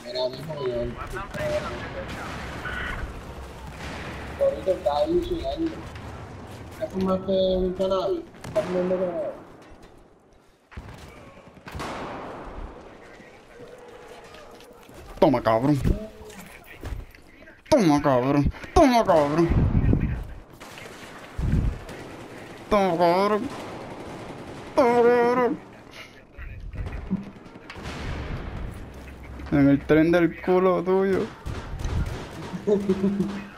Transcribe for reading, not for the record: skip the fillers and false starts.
Era mismo yo. Ahorita está ahí sudando. ¿Ya fumaste un cannabis? ¿Estás fumando cannabis? Toma, cabrón. Toma, cabrón. Toma, cabrón. Toma, cabrón. Toma, cabrón. En el tren del culo tuyo.